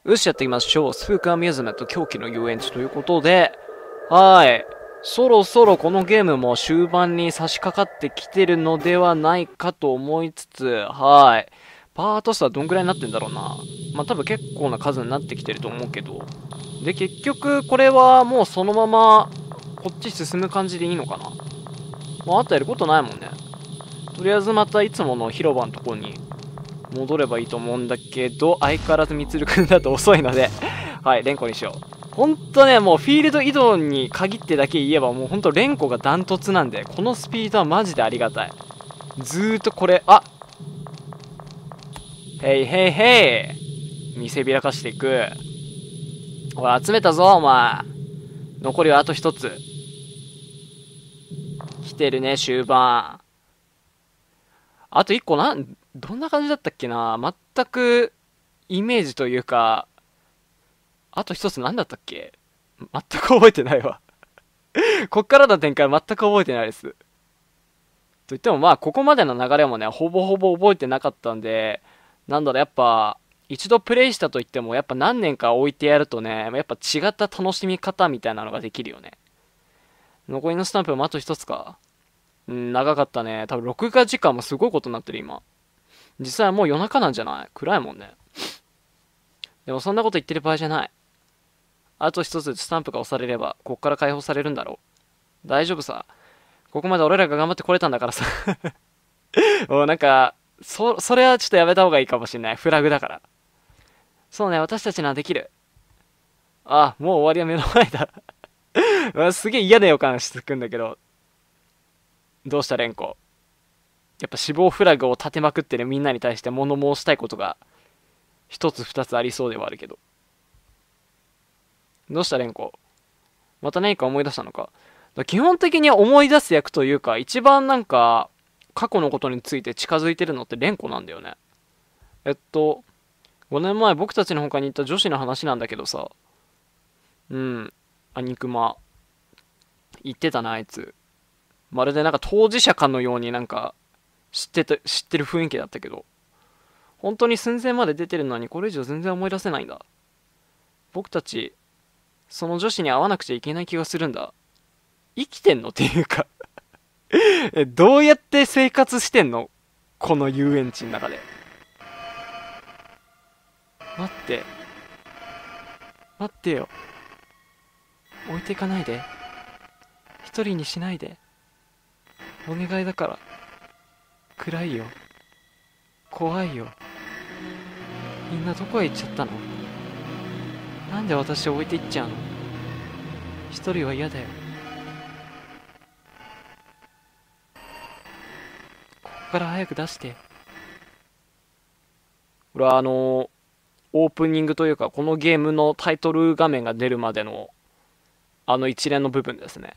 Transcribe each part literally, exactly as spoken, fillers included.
よし、やっていきましょう。スーカーミューズメント狂気の遊園地ということで、はい。そろそろこのゲームも終盤に差し掛かってきてるのではないかと思いつつ、はい。パート数はどんぐらいになってんだろうな。まあ、多分結構な数になってきてると思うけど。で、結局これはもうそのままこっち進む感じでいいのかな。もうあとやることないもんね。とりあえずまたいつもの広場のとこに戻ればいいと思うんだけど、相変わらずみつるくんだと遅いのではい、連呼にしよう。ほんとね、もうフィールド移動に限ってだけ言えば、もうほんと連呼がダントツなんで、このスピードはマジでありがたい。ずーっとこれ、あへいへいへい見せびらかしていく。おい、集めたぞ、お前。残りはあと一つ。来てるね、終盤。あと一個なん、どんな感じだったっけな、全く、イメージというか、あと一つ何だったっけ、全く覚えてないわこっからの展開全く覚えてないです。と言ってもまあ、ここまでの流れもね、ほぼほぼ覚えてなかったんで、なんだろう、やっぱ、一度プレイしたと言っても、やっぱ何年か置いてやるとね、やっぱ違った楽しみ方みたいなのができるよね。残りのスタンプもあと一つか。うん、長かったね。多分録画時間もすごいことになってる今。実際はもう夜中なんじゃない？暗いもんね。でもそんなこと言ってる場合じゃない。あと一つスタンプが押されれば、こっから解放されるんだろう。大丈夫さ。ここまで俺らが頑張ってこれたんだからさもうなんか、そ、それはちょっとやめた方がいいかもしんない。フラグだから。そうね、私たちならできる。あ、もう終わりは目の前だすげえ嫌な予感してくんだけど。どうした連呼。やっぱ死亡フラグを立てまくってるみんなに対して物申したいことが、一つ二つありそうではあるけど。どうした連呼。また何か思い出したのか。基本的に思い出す役というか、一番なんか、過去のことについて近づいてるのって連呼なんだよね。えっと、ごねんまえ僕たちの他にいた女子の話なんだけどさ、うん、アニクマ、言ってたな、あいつ。まるでなんか当事者かのようになんか、知ってた、知ってる雰囲気だったけど、本当に寸前まで出てるのにこれ以上全然思い出せないんだ。僕たち、その女子に会わなくちゃいけない気がするんだ。生きてんのっていうかえ、どうやって生活してんの、この遊園地の中で。待って、待ってよ。置いていかないで。一人にしないで。お願いだから。暗いよ。怖いよ。みんなどこへ行っちゃったの？なんで私を置いていっちゃうの？一人は嫌だよ。ここから早く出して。これはあのーオープニングというか、このゲームのタイトル画面が出るまでの、あの一連の部分ですね。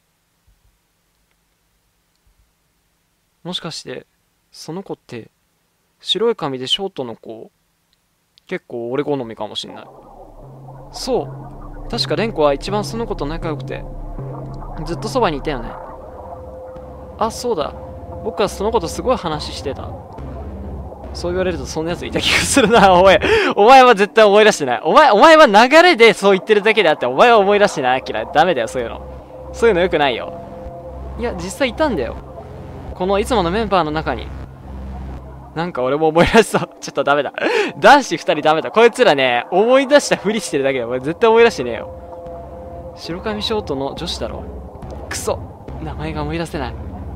もしかして、その子って、白い髪でショートの子、結構俺好みかもしんない。そう。確か蓮子は一番その子と仲良くて、ずっとそばにいたよね。あ、そうだ。僕はその子とすごい話してた。そう言われるとそんな奴いた気がするな、お前。お前は絶対思い出してない。お前、お前は流れでそう言ってるだけであって、お前は思い出してない、アキラ。ダメだよ、そういうの。そういうの良くないよ。いや、実際いたんだよ。このいつものメンバーの中に。なんか俺も思い出しそう。ちょっとダメだ。男子二人ダメだ。こいつらね、思い出したふりしてるだけだ。俺絶対思い出してねえよ。白髪ショートの女子だろ。クソ。名前が思い出せない。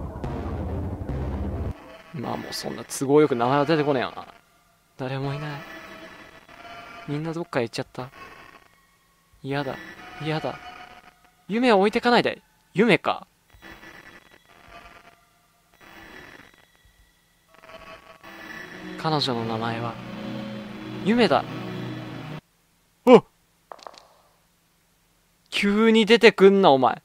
まあもうそんな都合よく名前は出てこねえよな。誰もいない。みんなどっかへ行っちゃった。嫌だ。嫌だ。夢を置いてかないで。夢か。彼女の名前は、夢だ。お、急に出てくんな、お前。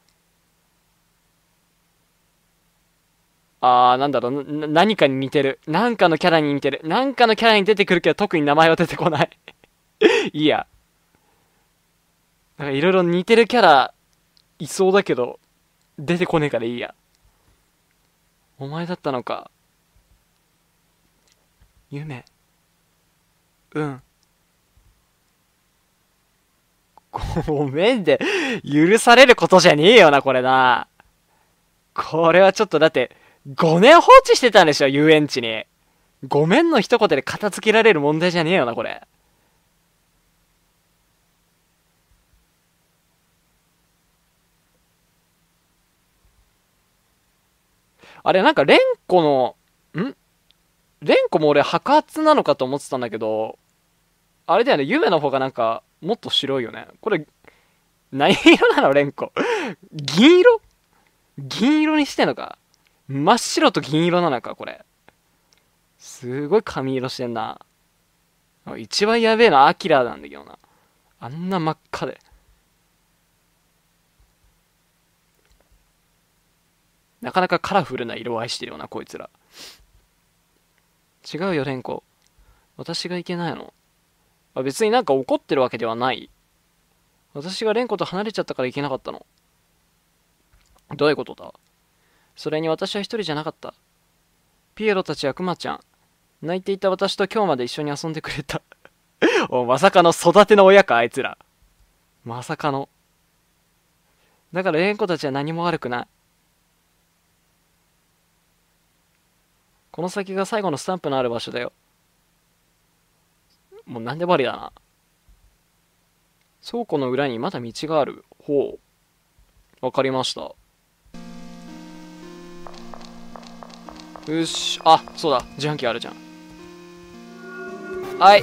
あー、なんだろう、な、何かに似てる。なんかのキャラに似てる。なんかのキャラに出てくるけど、特に名前は出てこないいいや。なんかいろいろ似てるキャラ、いそうだけど、出てこねえからいいや。お前だったのか。夢。うん。 ごめんで、許されることじゃねえよな、これな。これはちょっとだって、ごねん放置してたんでしょ、遊園地に。ごめんの一言で片付けられる問題じゃねえよな、これ。あれ、なんか、レンコの、んレンコも俺白髪なのかと思ってたんだけど、あれだよね、ユメの方がなんか、もっと白いよね。これ、何色なのレンコ。銀色銀色にしてんのか。真っ白と銀色なのか、これ。すごい髪色してんな。一番やべえのはアキラなんだけどな。あんな真っ赤で。なかなかカラフルな色合いしてるよな、こいつら。違うよ、レンコ。私がいけないの。あ、別になんか怒ってるわけではない。私がレンコと離れちゃったからいけなかったの。どういうことだ？それに私は一人じゃなかった。ピエロたちやクマちゃん、泣いていた私と今日まで一緒に遊んでくれた。お、まさかの育ての親か、あいつら。まさかの。だからレンコたちは何も悪くない。この先が最後のスタンプのある場所だよ。もうなんでもありだな。倉庫の裏にまだ道がある。ほう。わかりました。よし。あ、そうだ。自販機あるじゃん。はい。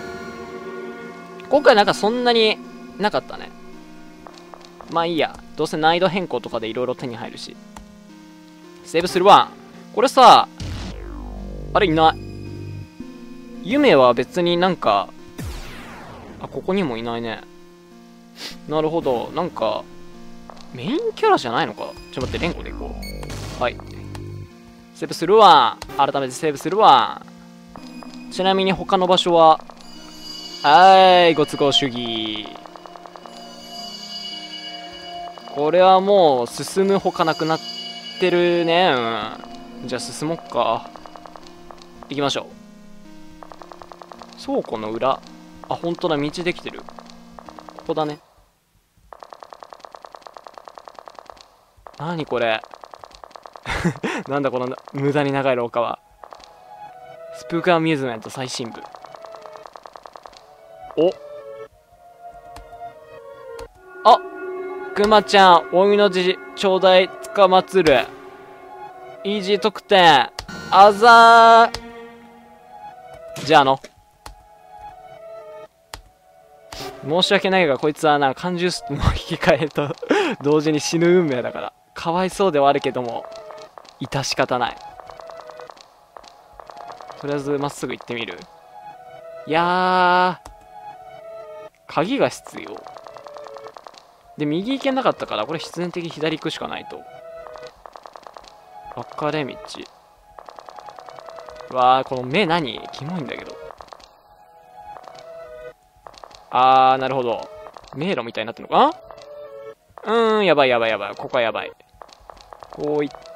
今回なんかそんなになかったね。まあいいや。どうせ難易度変更とかでいろいろ手に入るし。セーブするわ。これさ、あれいない。夢は別になんか、あ、ここにもいないね。なるほど。なんか、メインキャラじゃないのか。ちょっと待って、連呼でいこう。はい。セーブするわ。改めてセーブするわ。ちなみに他の場所は、はーい、ご都合主義。これはもう進むほかなくなってるね。うん。じゃあ進もっか。行きましょう。倉庫の裏。あ、ほんとだ、道できてる。ここだね。なにこれ。なんだこの無駄に長い廊下は。スプークアミューズメント最新部。おあ、くまちゃん、お湯の字ちょうだい、つかまつる。イージー得点。あざー。じゃあの。申し訳ないが、こいつはな、缶ジュースの引き換えと同時に死ぬ運命だから。かわいそうではあるけども、致し方ない。とりあえずまっすぐ行ってみる。いやー、鍵が必要。で、右行けなかったから、これ必然的に左行くしかないと。分かれ道。うわー、この目何？キモいんだけど。あー、なるほど。迷路みたいになってんのかな？うーん、やばいやばいやばい。ここはやばい。こう行って、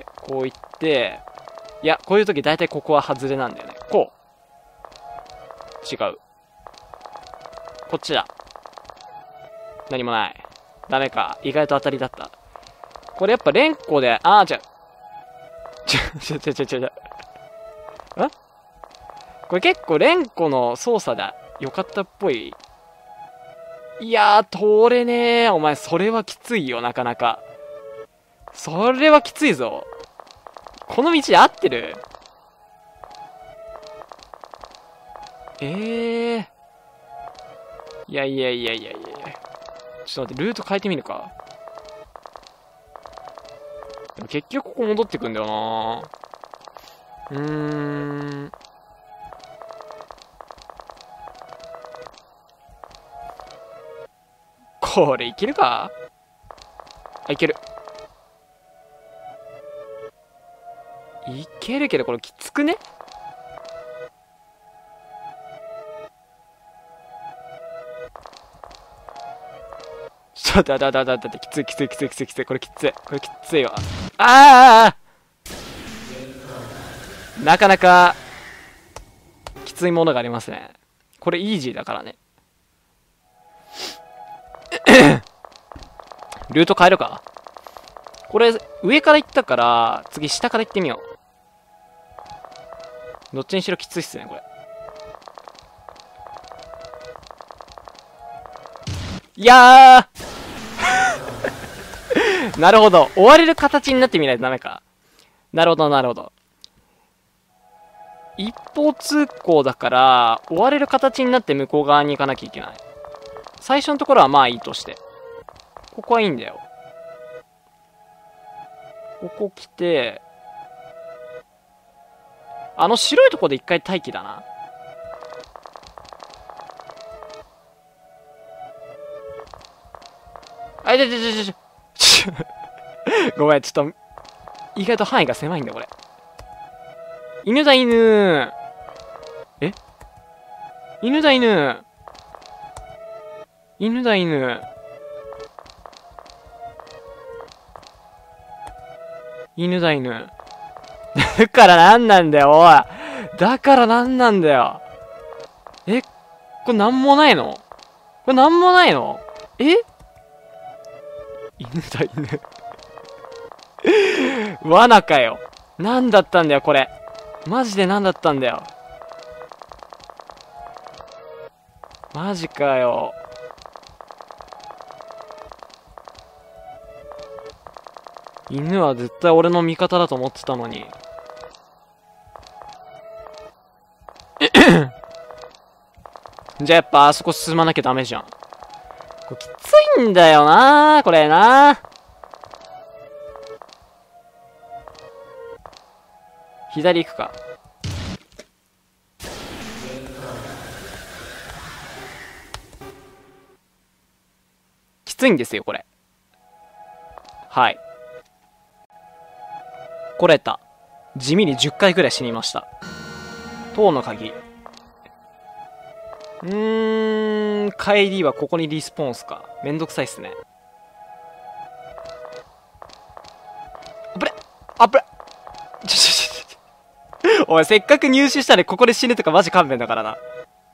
こう行って、いや、こういう時大体ここは外れなんだよね。こう。違う。こっちだ。何もない。ダメか。意外と当たりだった。これやっぱ連呼で、あー、じゃ、ちょ、ちょ、ちょ、ちょ、ちょ、ちょ。ん？これ結構連呼の操作だ。よかったっぽい。いやー、通れねー。お前、それはきついよ、なかなか。それはきついぞ。この道で合ってる？えー。いやいやいやいやいや。ちょっと待って、ルート変えてみるか。でも結局ここ戻ってくんだよな。うーん。これいけるか？あ、いける。いけるけど、これきつくね？ちょっと待って待って待って、きついきついきついきついきつい。これきつい。これきついわ。ああなかなか、きついものがありますね。これイージーだからね。 ルート変えるか。これ、上から行ったから、次下から行ってみよう。どっちにしろきついっすね、これ。いやーなるほど。追われる形になってみないとダメか。なるほど、なるほど。一方通行だから、追われる形になって向こう側に行かなきゃいけない。最初のところはまあいいとして。ここはいいんだよ。ここ来て、あの白いとこで一回待機だな。あ、いててててて。ごめん、ちょっと、意外と範囲が狭いんだ、これ。犬だ、犬。え犬だ、犬。犬だ、犬。犬だ、犬。だからなんなんだよ、おい。だからなんなんだよ。えこれなんもないのこれなんもないのえ犬だ、犬。罠かよ。なんだったんだよ、これ。マジでなんだったんだよ。マジかよ。犬は絶対俺の味方だと思ってたのに。じゃあやっぱあそこ進まなきゃダメじゃん。これきついんだよなこれな左行くか。きついんですよ、これ。はい。これた。地味にじゅっかいくらい死にました。塔の鍵。うーん、帰りはここにリスポーンっすか。めんどくさいっすね。あぶれあぶれちょちょちょちょ。おい、せっかく入手したらここで死ぬとかマジ勘弁だからな。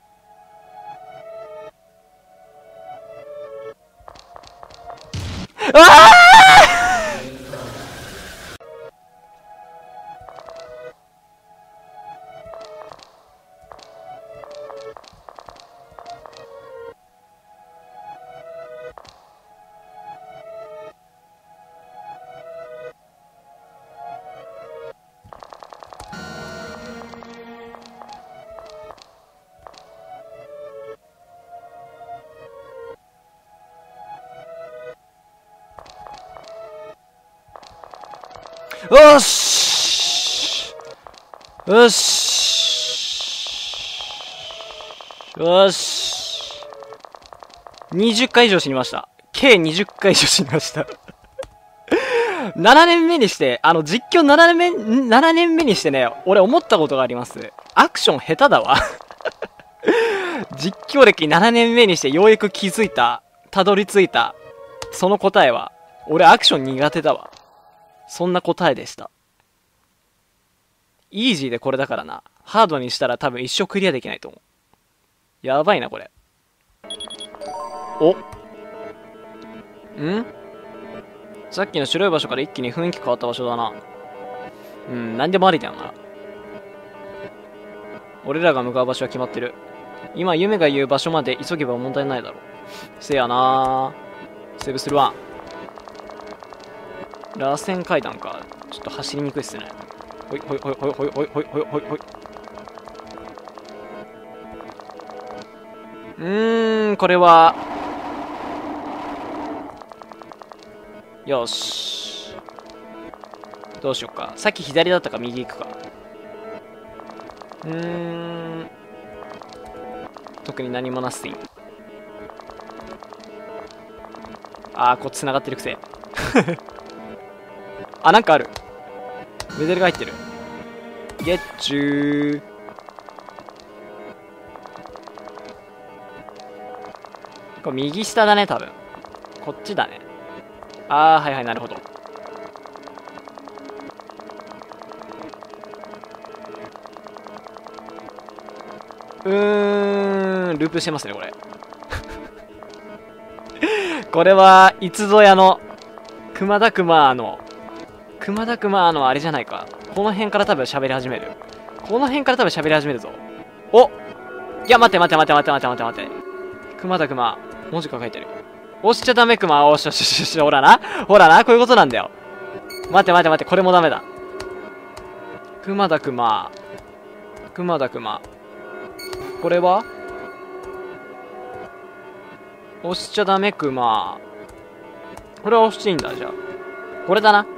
ああよしよしよしにじゅっかい以上死にました。計にじゅっかい以上死にました。ななねんめにして、あの、実況ななねんめ、ななねんめにしてね、俺思ったことがあります。アクション下手だわ。実況歴ななねんめにしてようやく気づいた、たどり着いた、その答えは、俺アクション苦手だわ。そんな答えでした。イージーでこれだからな。ハードにしたら多分一生クリアできないと思う。やばいな、これ。おんさっきの白い場所から一気に雰囲気変わった場所だな。うん、なんでもありだよな。俺らが向かう場所は決まってる。今、夢が言う場所まで急げば問題ないだろう。せやなー。セーブするわ。螺旋階段か。ちょっと走りにくいっすね。ほいほいほいほいほいほいほいほいほいほい。うーん、これは。よし。どうしよっか。さっき左だったか右行くか。うーん。特に何もなすいん。あー、こう繋がってるくせ。あ、なんかある。メダルが入ってる。ゲッチュー。これ右下だね、多分。こっちだね。あー、はいはい、なるほど。うーん、ループしてますね、これ。 これはいつぞやの熊田熊の熊田熊のあれじゃないか。この辺から多分喋り始める。この辺から多分喋り始めるぞ。お、いや待って待って待って待って待って待って待って。熊田熊文字が書いてる。押しちゃダメ熊。おしよしよしよし。ほらなほらな、こういうことなんだよ。待って待って待って、これもダメだ。熊田熊熊田熊、これは押しちゃダメ熊。これは押していいんだ。じゃあこれだな。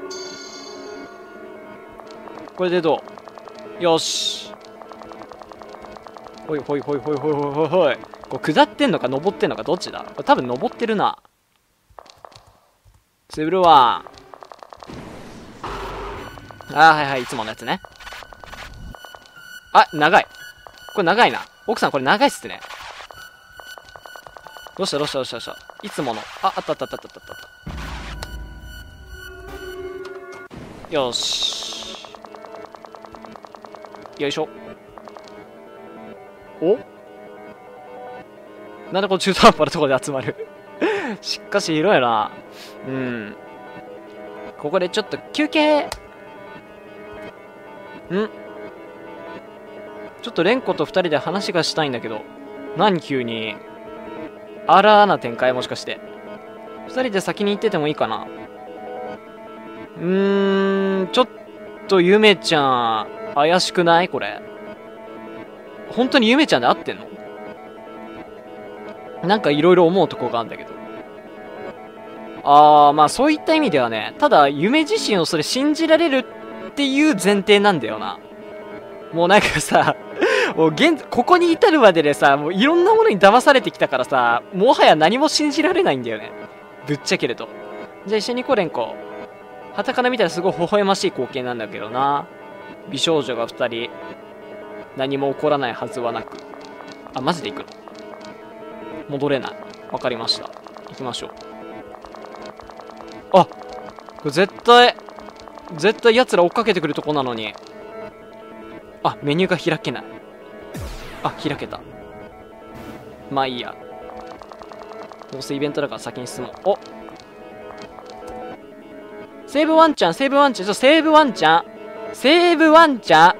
これでどう？よし。ほいほいほいほいほいほいほいほい。これ下ってんのか登ってんのかどっちだ？これ多分登ってるな。ツブルワン。あーはいはい、いつものやつね。あ、長い。これ長いな。奥さんこれ長いっすね。どうしたどうしたどうしたどうした。いつもの。あ、あったあったあったあったあった。よし。よいしょ。お？なんでこの中途半端なところで集まるしかし広いな。うん。ここでちょっと休憩。ん？ちょっとレンコと二人で話がしたいんだけど。何急に。あらーな展開もしかして。二人で先に行っててもいいかな。うーん、ちょっとゆめちゃん、怪しくないこれ。本当にゆめちゃんで合ってんの？なんかいろいろ思うとこがあるんだけど。あー、まあそういった意味ではね、ただ夢自身をそれ信じられるっていう前提なんだよな。もうなんかさ、もう現、ここに至るまででさ、もういろんなものに騙されてきたからさ、もはや何も信じられないんだよね。ぶっちゃけると。じゃあ一緒に行こう、レンコ。傍から見たらすごい微笑ましい光景なんだけどな。美少女が二人、何も起こらないはずはなく。あ、マジで行くの？戻れない。わかりました。行きましょう。あ、これ絶対、絶対奴ら追っかけてくるとこなのに。あ、メニューが開けない。あ、開けた。まあいいや。どうせイベントだから先に進もう。お、セーブワンちゃん、セーブワンちゃん、ちょ、セーブワンちゃん。セーブワンちゃん。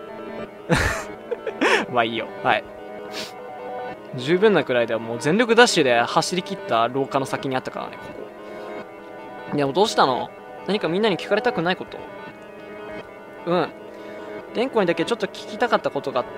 まあいいよ。はい。十分なくらいではもう全力ダッシュで走り切った廊下の先にあったからね、ここ。でもどうしたの？何かみんなに聞かれたくないこと？うん。レンコにだけちょっと聞きたかったことがあって。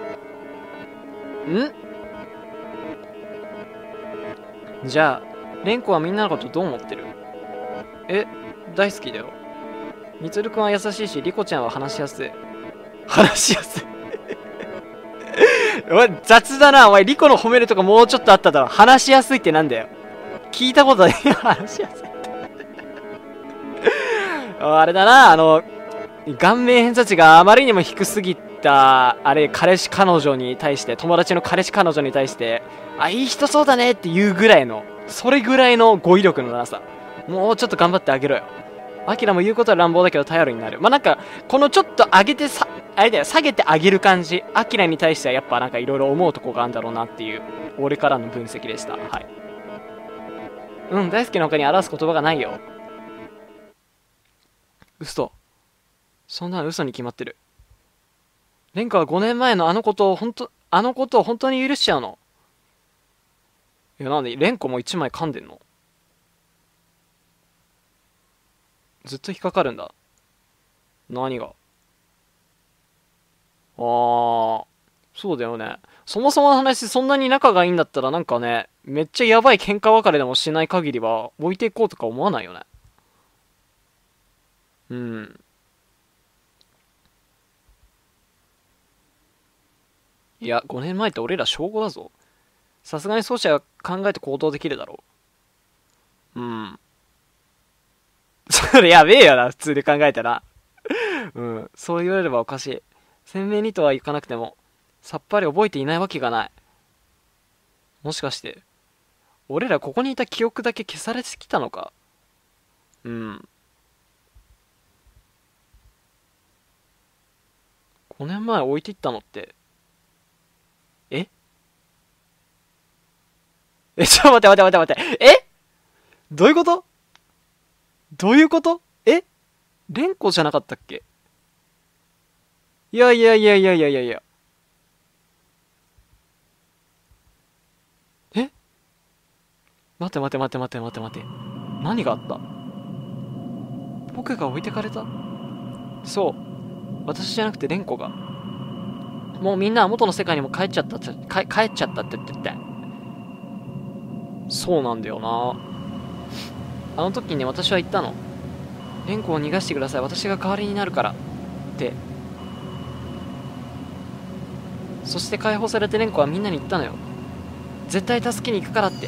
ん？じゃあ、レンコはみんなのことどう思ってる？え、大好きだよ。みつるくんは優しいし、リコちゃんは話しやすい。話しやすい。お前、雑だな。お前、リコの褒めるとかもうちょっとあっただろ。話しやすいってなんだよ。聞いたことないよ。話しやすいって。あれだな、あの、顔面偏差値があまりにも低すぎた、あれ、彼氏彼女に対して、友達の彼氏彼女に対して、あ、いい人そうだねっていうぐらいの、それぐらいの語彙力のなさ。もうちょっと頑張ってあげろよ。アキラも言うことは乱暴だけど頼りになる。まあ、なんか、このちょっと上げてさ、あれだよ、下げてあげる感じ。アキラに対してはやっぱなんかいろいろ思うとこがあるんだろうなっていう、俺からの分析でした。はい。うん、大好きの他に表す言葉がないよ。嘘。そんなの嘘に決まってる。レンカはごねんまえのあのことを本当、あのことを本当に許しちゃうの？いや、なんで、レンコも一枚噛んでんの？ずっと引っかかるんだ。何が？あー、そうだよね。そもそもの話、そんなに仲がいいんだったらなんかね、めっちゃやばい喧嘩別れでもしない限りは置いていこうとか思わないよね。うん。いや、ごねんまえって俺ら小ごだぞ。さすがに奏者は考えて行動できるだろう。うん。それやべえよな、普通に考えたら。うん。そう言われればおかしい。鮮明にとはいかなくても、さっぱり覚えていないわけがない。もしかして、俺らここにいた記憶だけ消されてきたのか？うん。ごねんまえ置いていったのって、ええ、ちょっと待って待って待って待って。えどういうこと？どういうこと？え？蓮子じゃなかったっけ？いやいやいやいやいやいやいや。え？待て待て待て待て待て待て。何があった？僕が置いてかれた？そう。私じゃなくて蓮子が。もうみんなは元の世界にも帰っちゃったって、帰帰っちゃったって言って。そうなんだよな。あの時にね、私は言ったの。蓮子を逃がしてください。私が代わりになるから。って。そして解放されて蓮子はみんなに言ったのよ。絶対助けに行くからって。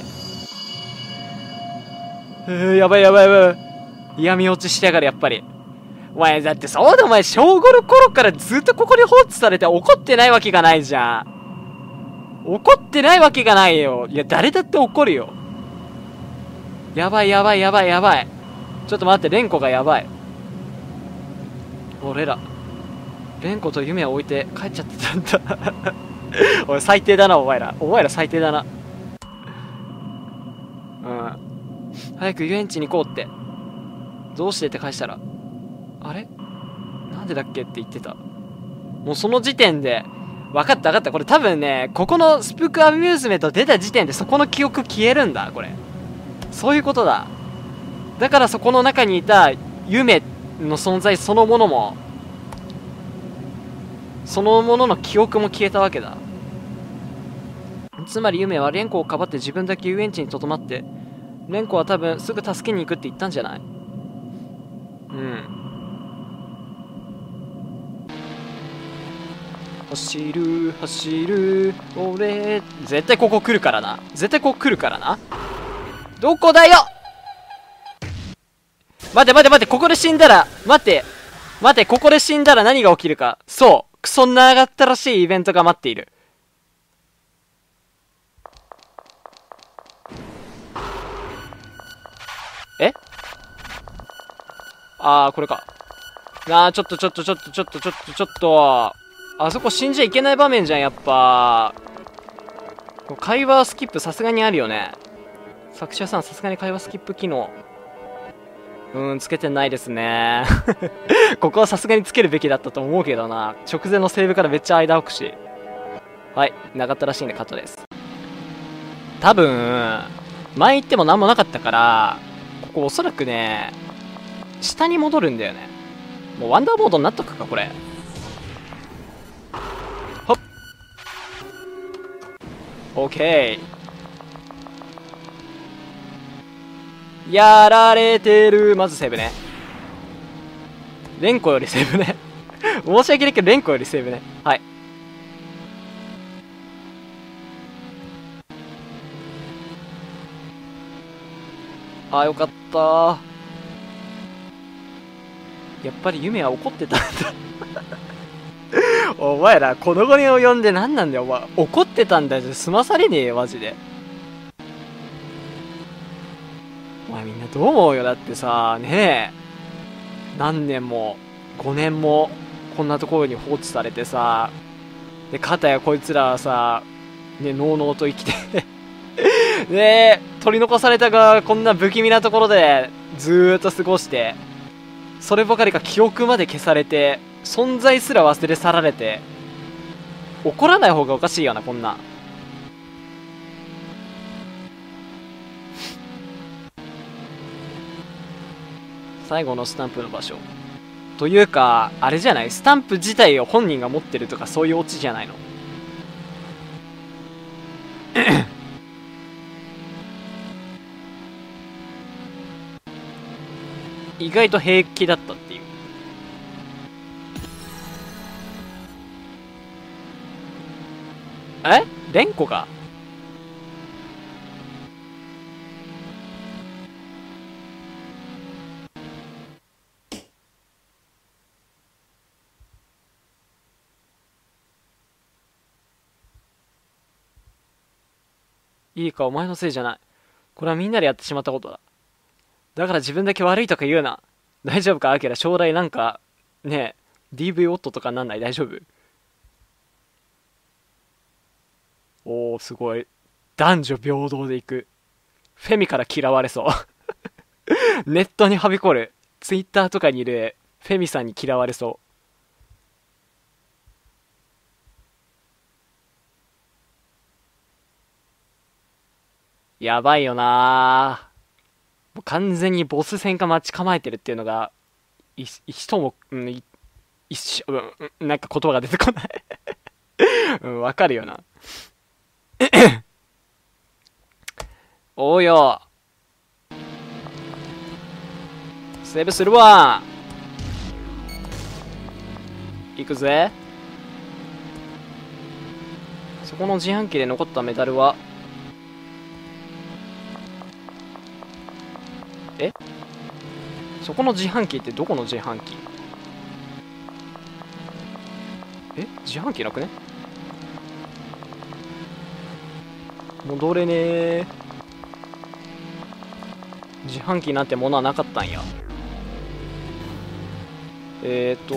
えー、やばいやばいやばい。嫌味落ちしてやがる、やっぱり。お前、だってそうだ、お前、小ごの頃からずっとここに放置されて怒ってないわけがないじゃん。怒ってないわけがないよ。いや、誰だって怒るよ。やばいやばいやばいやばい。ちょっと待って、蓮子がやばい。俺ら、蓮子と夢を置いて帰っちゃってたんだ。おい、最低だな、お前ら。お前ら最低だな。うん。早く遊園地に行こうって。どうしてって返したら、あれなんでだっけって言ってた。もうその時点で、分かった分かった。これ多分ね、ここのスプークアミューズメント出た時点でそこの記憶消えるんだ、これ。そういうことだ。だからそこの中にいた夢の存在そのものも、そのものの記憶も消えたわけだ。つまり夢は蓮子をかばって自分だけ遊園地にとどまって、蓮子は多分すぐ助けに行くって言ったんじゃない？うん。走る走る俺、絶対ここ来るからな。絶対ここ来るからな。どこだよ。待て待て待て、ここで死んだら、待って待て、ここで死んだら何が起きるか。そう、クソ長ったらしいイベントが待っている。え？あー、これか。あー、ちょっとちょっとちょっとちょっとちょっとちょっとあそこ死んじゃいけない場面じゃん、やっぱ。会話スキップさすがにあるよね。作者さん、さすがに会話スキップ機能、うーん、つけてないですね。ここはさすがにつけるべきだったと思うけどな。直前のセーブからめっちゃ間置くし。はい、なかったらしいんでカットです。多分、前行っても何もなかったから、ここおそらくね、下に戻るんだよね。もうワンダーボードになっとくか、これ。ほっ。オッケー。やられてる。まずセーブね。蓮子よりセーブね。申し訳ないけど蓮子よりセーブね。はい。あー、よかったー。やっぱり夢は怒ってたんだ。お前らこの期に及んで何なんだよ、お前。怒ってたんだよ。済まされねえよ、マジで。お前みんなどう思うよ。だってさ、ねえ、何年もごねんもこんなところに放置されてさ、で片やこいつらはさ、ね、のうのうと生きてねえ、取り残されたがこんな不気味なところでずーっと過ごして、そればかりか記憶まで消されて、存在すら忘れ去られて、怒らない方がおかしいよな、こんな。最後のスタンプの場所というか、あれじゃない、スタンプ自体を本人が持ってるとかそういうオチじゃないの。意外と平気だったっていう。え？蓮子がいいか、お前のせいじゃない。これはみんなでやってしまったことだ。だから自分だけ悪いとか言うな。大丈夫か、アキラ。将来なんか、ねえ、ディーブイ 夫とかなんない？大丈夫？おー、すごい。男女平等でいく。フェミから嫌われそう。 ネットにはびこる。ツイッターとかにいるフェミさんに嫌われそう。やばいよなー。もう完全にボス戦が待ち構えてるっていうのが、い、人も、うん、い一緒、うん、なんか言葉が出てこないうん、わかるよな。おうよ。セーブするわ。行くぜ。そこの自販機で残ったメダルは、えそこの自販機ってどこの自販機？え自販機なくね？戻れねー。自販機なんてものはなかったんや。えーと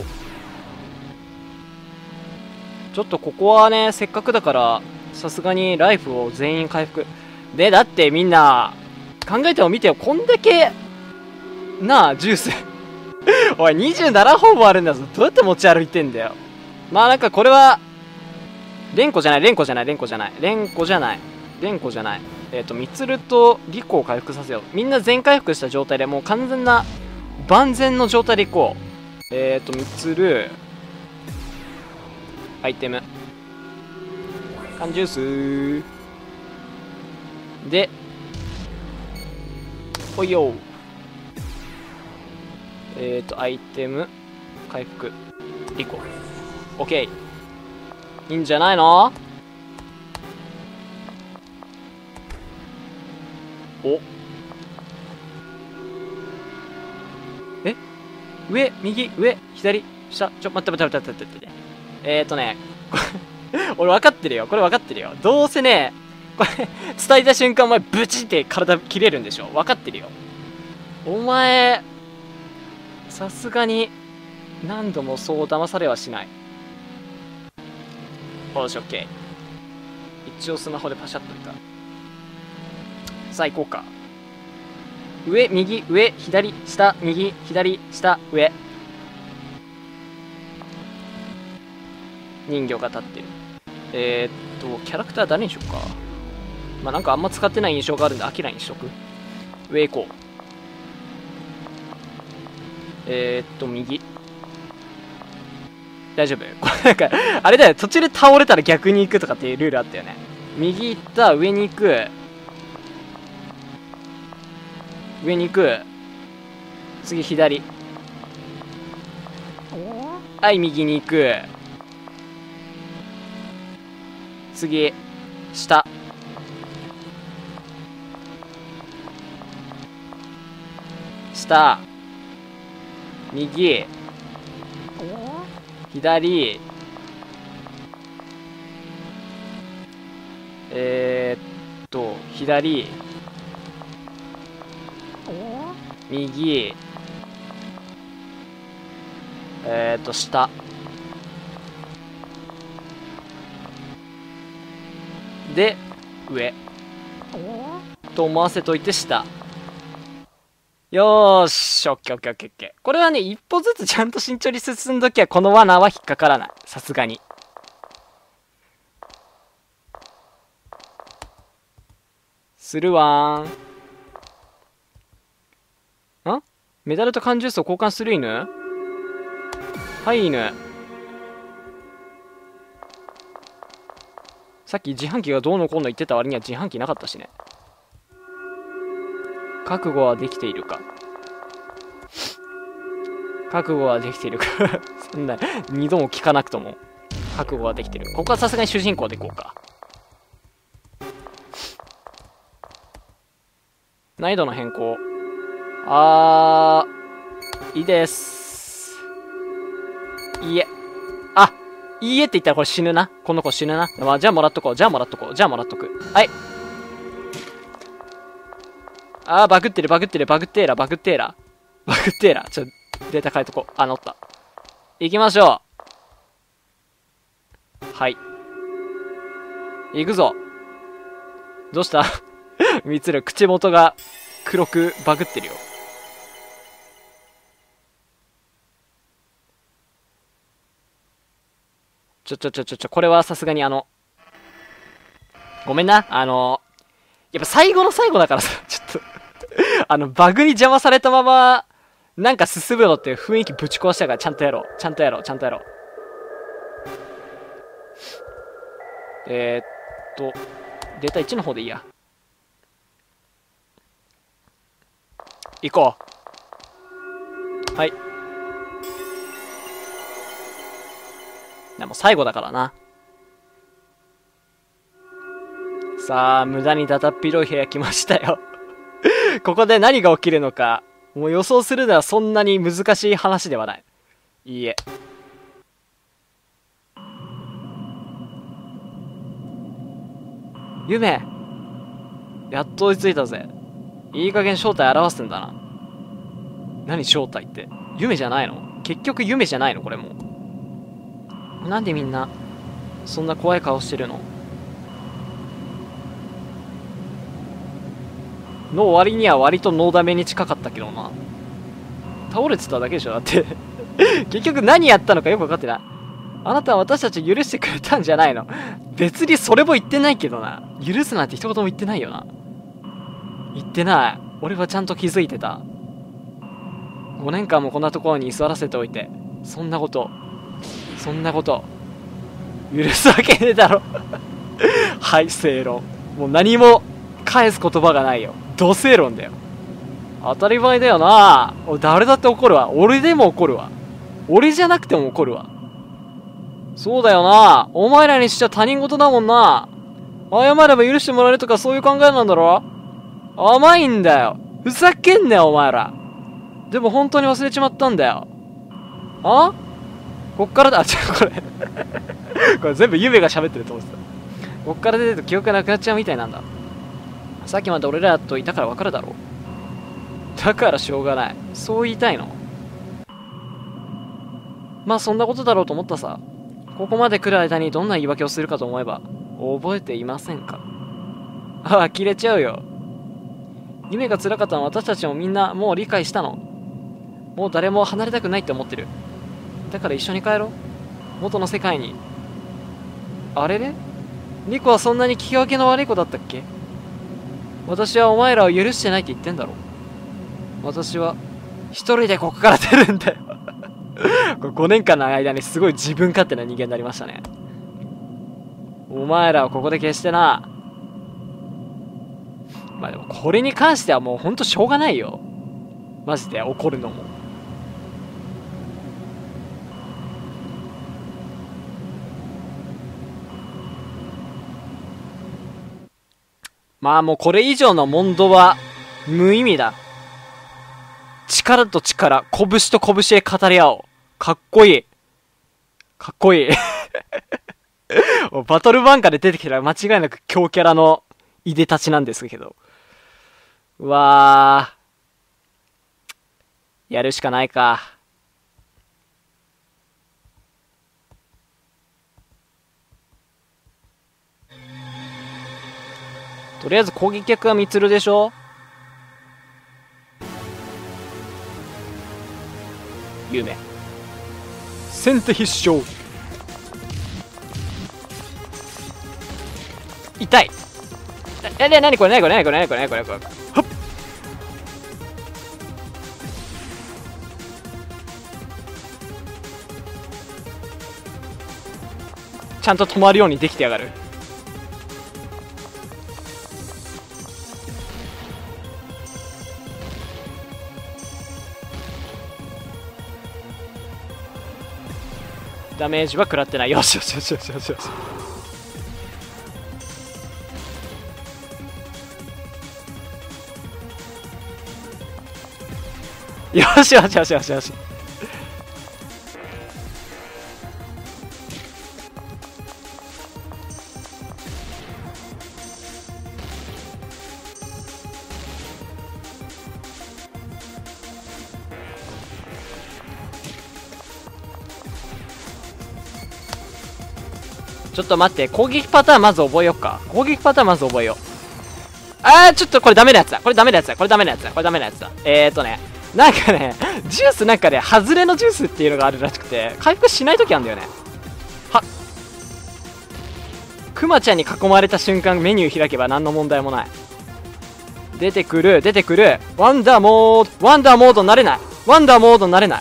ちょっとここはね、せっかくだからさすがにライフを全員回復で。だってみんな考えても見てよ、こんだけなあジュースおいにじゅうななほんもあるんだぞ。どうやって持ち歩いてんだよ。まあなんかこれは連呼じゃない連呼じゃない連呼じゃない連呼じゃない連呼じゃないえっ、ー、とみつるとリコを回復させよう。みんな全回復した状態でもう完全な万全の状態でいこう。えっ、ー、とみつるアイテム缶ジュースでほいよ。えっ、ー、とアイテム回復リコオッケー。いいんじゃないの？おえ上右上左下ちょ待って待って待って待って待ってえーとね俺分かってるよ。これ分かってるよ。どうせねこれ伝えた瞬間お前ブチって体切れるんでしょ。分かってるよ。お前さすがに何度もそう騙されはしない。よし、オッケー。一応スマホでパシャっといた。さあ行こうか。上右上左下右左下上。人形が立ってる。えー、っとキャラクター誰にしよっか。まあなんかあんま使ってない印象があるんでアキラにしとく。上行こう。えー、っと右大丈夫？これなんかあれだよ、途中で倒れたら逆に行くとかっていうルールあったよね。右行った上に行く上に行く次左はい右に行く次下下右左えー、っと左右えー、っと下で上と思わせといて下。よーし、オッケーオッケーオッケーオッケー。これはね、一歩ずつちゃんと慎重に進んどきゃこの罠は引っかからない。さすがに。するわーん。んメダルと缶ジュースを交換する犬？はい犬。さっき自販機がどうのこうの言ってた割には自販機なかったしね。覚悟はできているか。覚悟はできているかそんな二度も聞かなくとも覚悟はできてる。ここはさすがに主人公でいこうか。難易度の変更あーいいです。いいえあいいえって言ったらこれ死ぬな。この子死ぬな。まあ、じゃあもらっとこうじゃあもらっとこうじゃあもらっとく。はいあーバグってるバグってるバグってーらバグってーらバグってーらちょデータ変えとこう。あ乗った行きましょう。はい行くぞ。どうしたみつる口元が黒くバグってるよ。 ちょちょちょちょちょ、これはさすがにあの、ごめんな。あの、やっぱ最後の最後だからさ、ちょっとあの、バグに邪魔されたまま、なんか進むのって雰囲気ぶち壊したから、ちゃんとやろう。ちゃんとやろう。ちゃんとやろう。えー、っと、データいちの方でいいや。行こう。はい。でも最後だからな。さあ、無駄にだだっ広い部屋来ましたよ。ここで何が起きるのか、もう予想するのはそんなに難しい話ではない。いいえ。夢、やっと追いついたぜ。いい加減正体表すんだな。何正体って。夢じゃないの？結局夢じゃないのこれも。なんでみんな、そんな怖い顔してるの？の割には割とノーダメに近かったけどな。倒れてただけでしょだって。結局何やったのかよく分かってない。あなたは私たち許してくれたんじゃないの？別にそれも言ってないけどな。許すなんて一言も言ってないよな。言ってない。俺はちゃんと気づいてた。ごねんかんもこんなところに居座らせておいて、そんなこと、そんなこと、許すわけねえだろ。はい、正論。もう何も返す言葉がないよ。土正論だよ。当たり前だよな。俺誰だって怒るわ。俺でも怒るわ。俺じゃなくても怒るわ。そうだよな。お前らにしちゃ他人事だもんな。謝れば許してもらえるとかそういう考えなんだろ。甘いんだよ。ふざけんなよお前ら。でも本当に忘れちまったんだよ。あ？こっからだ。あ、違う、これ。これ全部夢が喋ってると思ってた。こっから出ると記憶がなくなっちゃうみたいなんだ。さっきまで俺らといたから分かるだろう。だからしょうがない。そう言いたいの？まあそんなことだろうと思ったさ。ここまで来る間にどんな言い訳をするかと思えば、覚えていませんか？ああ、切れちゃうよ。夢が辛かったのは私たちもみんなもう理解したの。もう誰も離れたくないって思ってる。だから一緒に帰ろう。元の世界に。あれれ？リコはそんなに聞き分けの悪い子だったっけ？私はお前らを許してないって言ってんだろ。私は一人でここから出るんだよ。これごねんかんの間にすごい自分勝手な人間になりましたね。お前らをここで消してな。まあでもこれに関してはもうほんとしょうがないよ。マジで怒るのも。まあもうこれ以上の問答は無意味だ。力と力、拳と拳へ語り合おう。かっこいい。かっこいい。バトル漫画で出てきたら間違いなく強キャラのいでたちなんですけど。うわー。やるしかないか。とりあえず攻撃役はミツルでしょ。夢。先手必勝。痛い。え、なにこれなにこれなにこれなにこれなにこれなにこれ。はっ。ちゃんと止まるようにできてやがる。ダメージは食らってない。よしよしよしよしよしよし。よしよしよしよしよし。ちょっと待って、攻撃パターンまず覚えよっか。攻撃パターンまず覚えよう。あー、ちょっとこれダメなやつだ。これダメなやつだ。これダメなやつだ。これダメなやつだ。えーとね、なんかね、ジュースなんかね、外れのジュースっていうのがあるらしくて、回復しないときあるんだよね。はっ。 クマちゃんに囲まれた瞬間メニュー開けば何の問題もない。出てくる出てくる。ワンダーモードワンダーモードになれない。ワンダーモードになれない。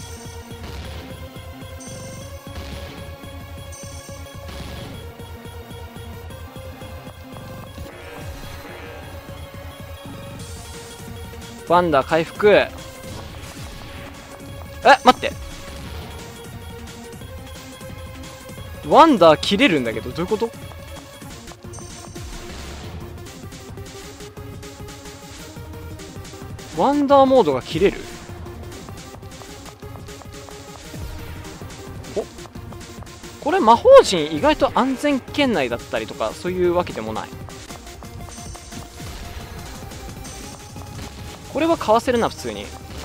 ワンダー回復。え、待って。ワンダー切れるんだけど、どういうこと？ワンダーモードが切れる？お、これ魔法陣意外と安全圏内だったりとかそういうわけでもない。これはかわせるな普通に。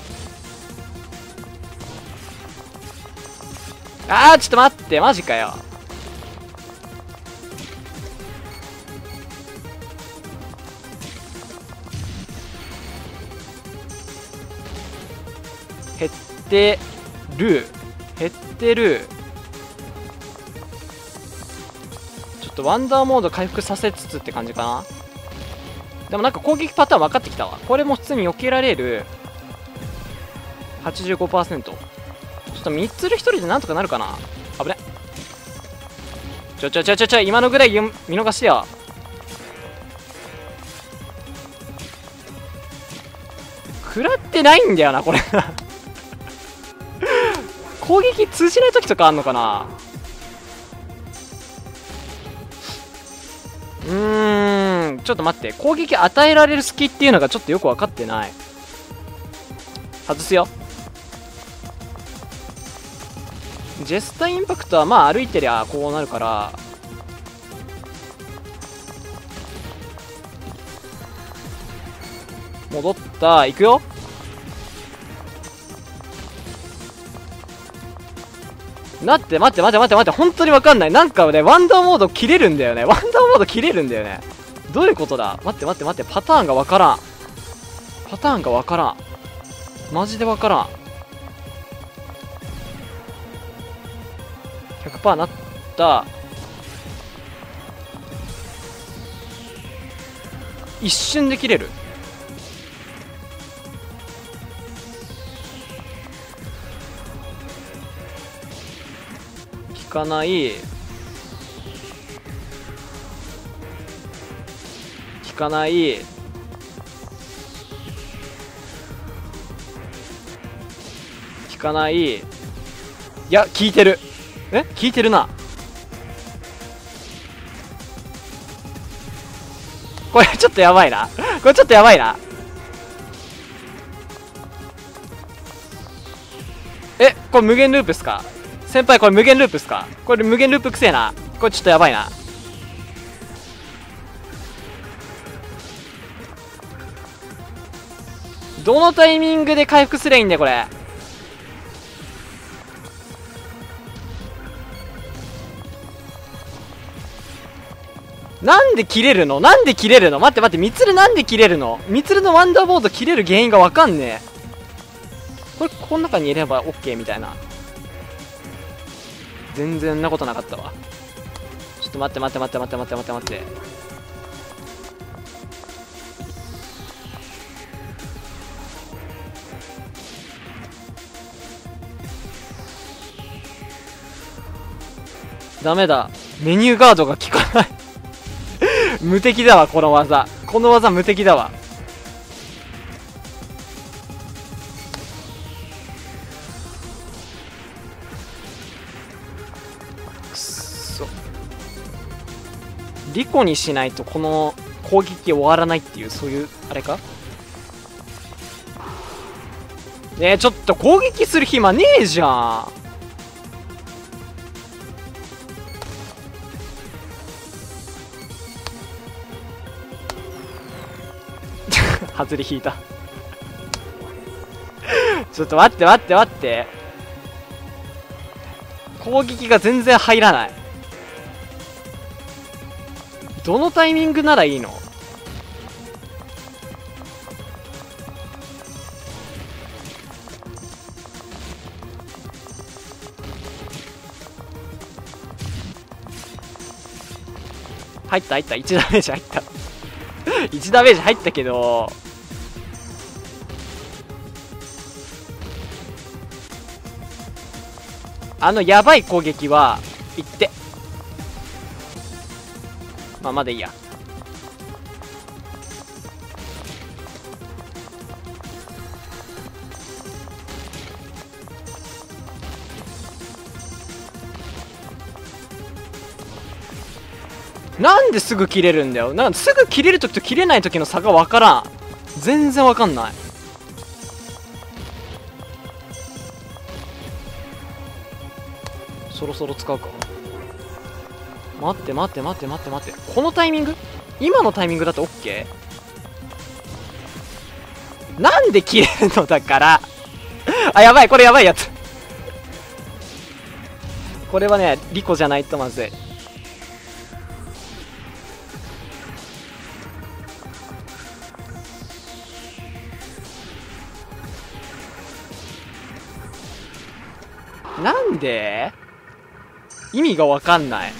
あーちょっと待って、マジかよ。減ってる減ってる。ちょっとワンダーモード回復させつつって感じかな。でもなんか攻撃パターン分かってきたわ。これも普通に避けられる。 はちじゅうごパーセント。 ちょっとみっつるひとりでなんとかなるかな。危ね。ちょちょちょちょちょ今のぐらい見逃してよ。食らってないんだよなこれ攻撃通じない時とかあんのかな。うーんちょっと待って、攻撃与えられる隙っていうのがちょっとよく分かってない。外すよ。ジェスタインパクトはまあ歩いてりゃこうなるから、戻った。行くよ。待って待って待って待って待って、本当に分かんない。なんかねワンダーモード切れるんだよね。ワンダーモード切れるんだよね。どういうことだ。待って待って待って、パターンが分からん。パターンが分からん。マジで分からん。 ひゃくパーセント なった。一瞬で切れる。効かない。効かない。効かない。いや効いてる。え効いてるな。これちょっとやばいなこれちょっとやばいな。えこれ無限ループっすか先輩。これ無限ループっすか。これ無限ループくせえな。これちょっとやばいな。どのタイミングで回復すりゃいいんだよこれ。なんで切れるのなんで切れるの。待って待って、みつるなんで切れるの。みつるのワンダーボード切れる原因がわかんねえ。これこの中にいれば OK みたいな。全然なことなかったわ。ちょっと待って待って待って待って待って待って待って。ダメだ、メニューガードが効かない無敵だわこの技。この技無敵だわ。くっそ。リコにしないとこの攻撃終わらないっていう、そういうあれか。ねえちょっと攻撃する暇ねえじゃん。外れ引いたちょっと待って待って待って、攻撃が全然入らない。どのタイミングならいいの。 入った入った。いちダメージ入った。いちダメージ入ったけど、あのやばい攻撃は、いって。まあ、まだいいや。なんですぐ切れるんだよ。なんすぐ切れるときと切れないときの差がわからん。全然わかんない。そろそろ使うか。待って待って待って待って待って。このタイミング、今のタイミングだと OK？ なんで切れるのだからあ、やばい、これやばいやつこれはね、リコじゃないとまずい。なんで意味がわかんない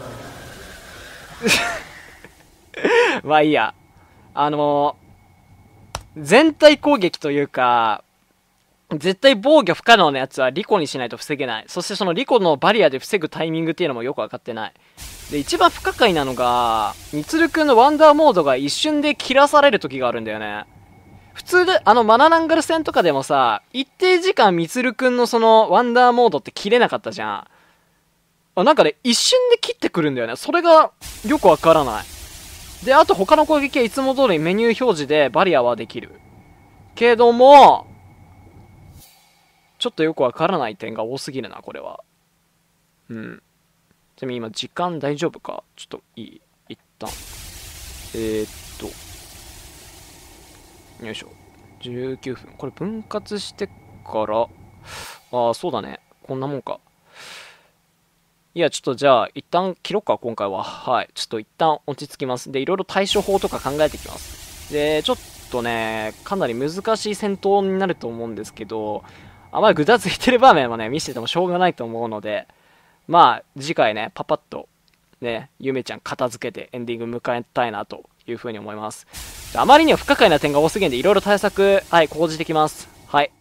まあいいや。あのー、全体攻撃というか、絶対防御不可能なやつはリコにしないと防げない。そしてそのリコのバリアで防ぐタイミングっていうのもよくわかってない。で、一番不可解なのが、みつるくんのワンダーモードが一瞬で切らされる時があるんだよね。普通で、あのマナナンガル戦とかでもさ、一定時間みつるくんのそのワンダーモードって切れなかったじゃん。あ、なんかね、一瞬で切ってくるんだよね。それがよくわからない。で、あと他の攻撃はいつも通りメニュー表示でバリアはできる。けども、ちょっとよくわからない点が多すぎるな、これは。うん。ちなみに今、時間大丈夫かちょっといい一旦。えー、っと。よいしょ。じゅうきゅうふん。これ分割してから、ああ、そうだね。こんなもんか。いや、ちょっとじゃあ、一旦切ろっか、今回は。はい。ちょっと一旦落ち着きます。で、いろいろ対処法とか考えていきます。で、ちょっとね、かなり難しい戦闘になると思うんですけど、あまりぐだついてる場面はね、見せててもしょうがないと思うので、まあ、次回ね、パパッと、ね、ゆめちゃん片付けてエンディング迎えたいなというふうに思います。あまりには不可解な点が多すぎるんで、いろいろ対策、はい、講じてきます。はい。